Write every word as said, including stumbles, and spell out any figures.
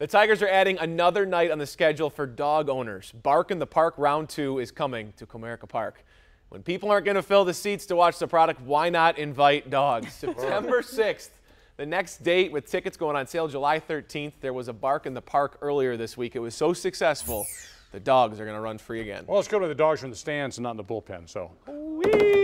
The Tigers are adding another night on the schedule for dog owners. Bark in the Park Round two is coming to Comerica Park. When people aren't going to fill the seats to watch the product, why not invite dogs? September sixth, the next date with tickets going on sale July thirteenth. There was a Bark in the Park earlier this week. It was so successful, the dogs are going to run free again. Well, let's go to the dogs from the stands and not in the bullpen. So. Whee!